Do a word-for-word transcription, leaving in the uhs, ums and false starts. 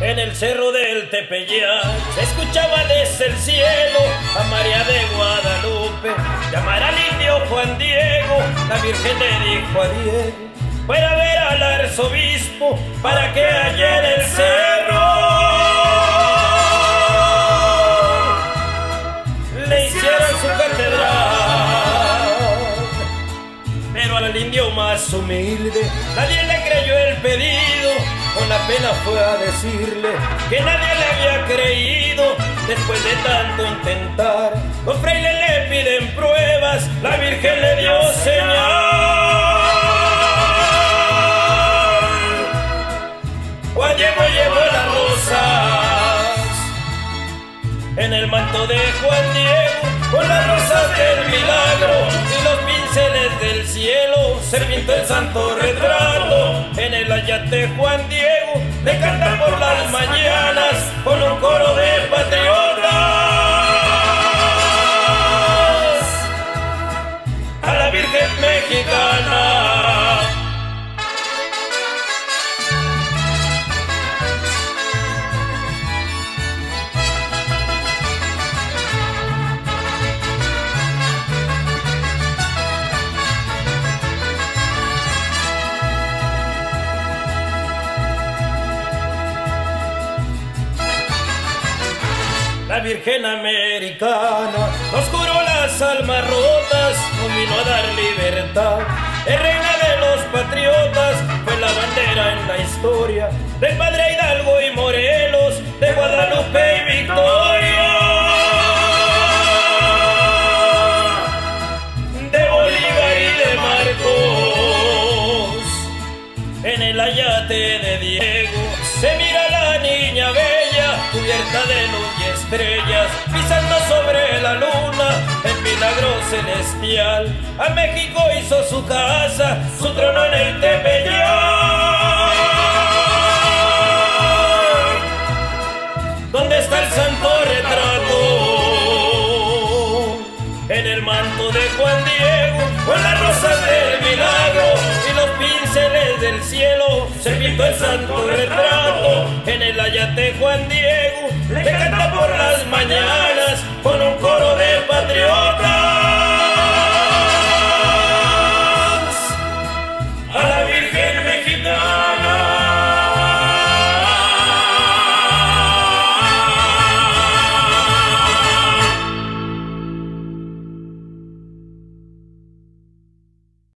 En el cerro del Tepeyac se escuchaba desde el cielo a María de Guadalupe llamar al indio Juan Diego. La Virgen le dijo a Diego: fuera a ver al arzobispo para que allá en el cerro le hicieran su catedral. Pero al indio más humilde nadie le creyó el pedido. Con la pena fue a decirle que nadie le había creído. Después de tanto intentar, los frailes le piden pruebas. La Virgen le dio señal. Juan Diego llevó las rosas en el manto de Juan Diego, con las rosas del milagro y los pinceles del cielo se pintó el santo retrato. En el ayate Juan Diego le canta por las mañanas con un coro de patriotas a la Virgen mexicana. La Virgen americana nos curó las almas rotas, nos vino a dar libertad. Es reina de los patriotas, fue la bandera en la historia del Padre Hidalgo y Morelos, de Guadalupe y Victoria, de Bolívar y de Marcos. En el ayate de Diego se mira la niña bella, cubierta de luz y estrellas, pisando sobre la luna, el milagro celestial. A México hizo su casa, su trono en el Tepeyac. ¿Dónde está el santo retrato? En el manto de Juan Diego, con las rosas del milagro y los pinceles del cielo se pintó el santo retrato. En el ayate Juan Diego le canta por las mañanas